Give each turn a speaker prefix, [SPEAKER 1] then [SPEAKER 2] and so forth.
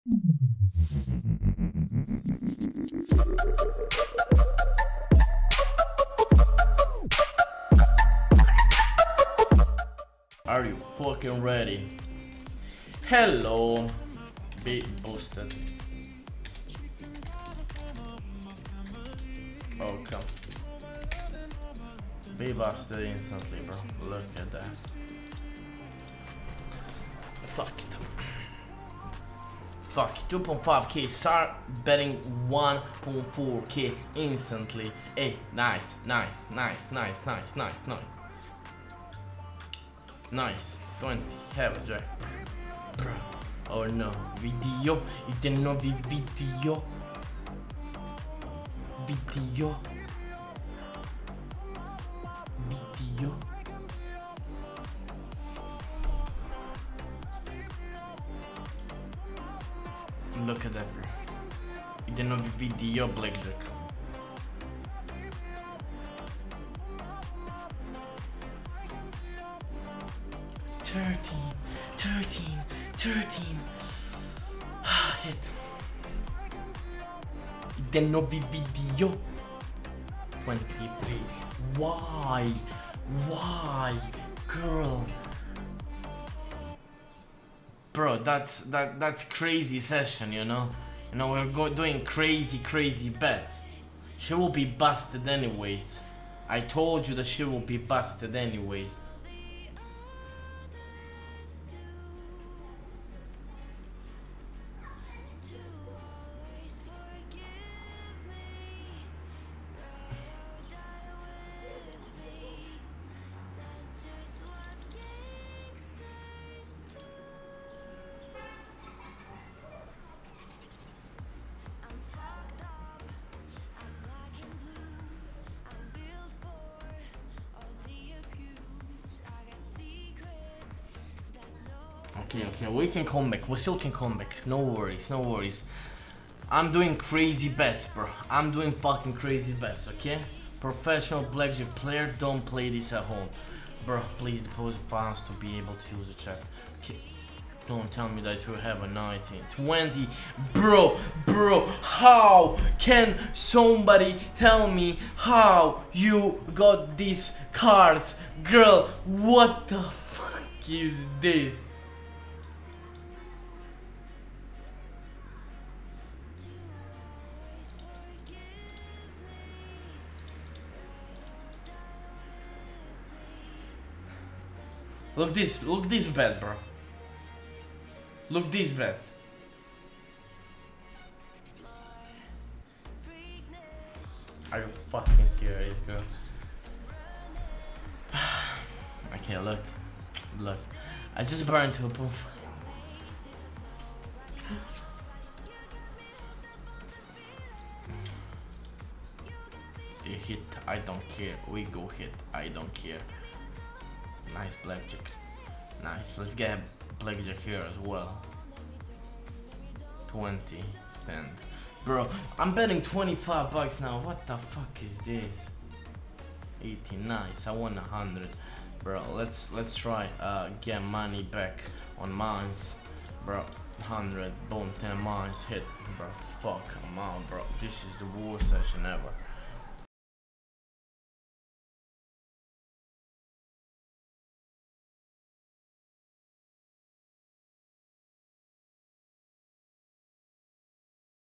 [SPEAKER 1] Are you fucking ready? Hello. Be boosted. Oh, come. Be busted instantly, bro. Look at that. Fuck it. Fuck, 2.5k, start betting 1.4k instantly. Hey, nice. Nice, 20, have a jack. Bro. Oh no, video, i nuovi video. Video. Look at that, bro. I nuovi video, Blackjack. Thirteen. Hit. I nuovi video. 23. Why, girl? Bro, that's crazy session, you know. We're doing crazy bets. She will be busted anyways. I told you that she will be busted anyways. Okay, we can come back. We still can come back. No worries. I'm doing crazy bets, bro. I'm doing fucking crazy bets, okay? Professional blackjack player, don't play this at home. Bro, please deposit funds to be able to use the chat. Okay. Don't tell me that you have a 19, 20. Bro, how can somebody tell me how you got these cards? Girl, what the fuck is this? Look this bet, bro. Look this bet. Are you fucking serious, girl? Okay, look. I just burned to a poof. You hit, I don't care. We go hit, I don't care. Nice blackjack. Nice. Let's get blackjack here as well. 20 stand. Bro, I'm betting 25 bucks now. What the fuck is this? 80. Nice. I won 100. Bro, let's try get money back on mines. Bro, 100. Boom, 10 mines hit. Bro, fuck. Come on, bro. This is the worst session ever.